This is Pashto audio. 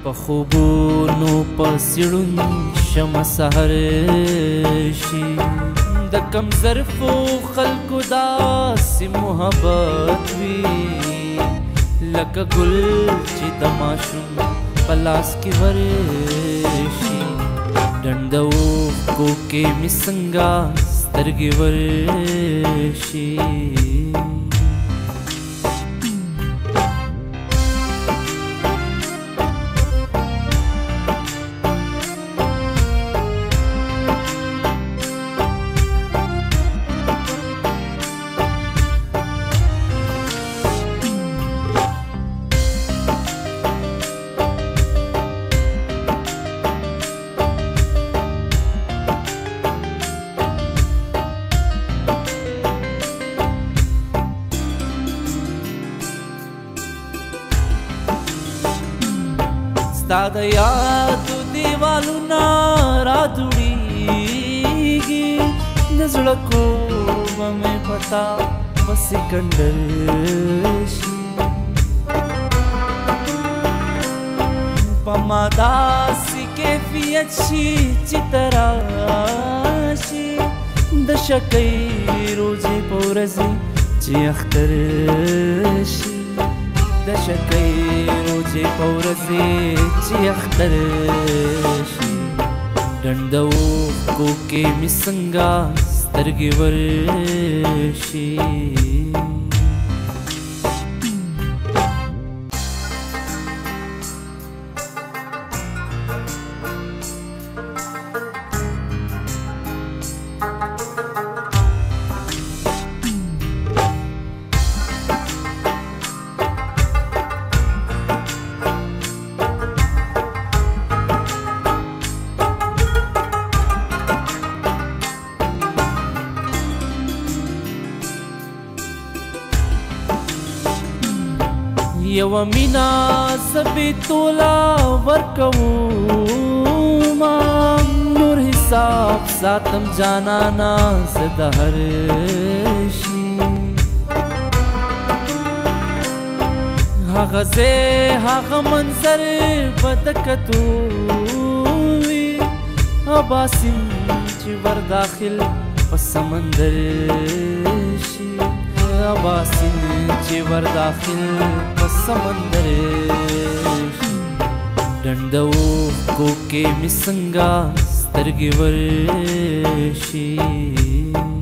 خوبونو پسړون شمع سحر شي د کم ظرفو خلکو داسې محبت وي لکه ګل چې د ماشوم په لاس کې ورشي ډنډ د اوښکو کې مې څنګه سترګې ورشي ستا د یادو دیوالونه راځوړېږي د زړه کور به مې په تا پسې کنډل شي په ما داسې کیفیت شي چې ته راشي د شکۍ روزې په ورځې چې اختر شي د شکۍ روزې په ورځې چې اختر شي ډنډ د اوښکو کې مې څنګه سترګې ورشي یوه مینا زه بې توله ورکومه نور حساب ساتم جانانا زه د هر شي هغه ځای هغه منظر به د کتو وي اباسین چې ورداخل په سمندر شي اباسین چې ورداخل په سمندر شي ډنډ د اوښکو کې مې څنګه سترګې ورشي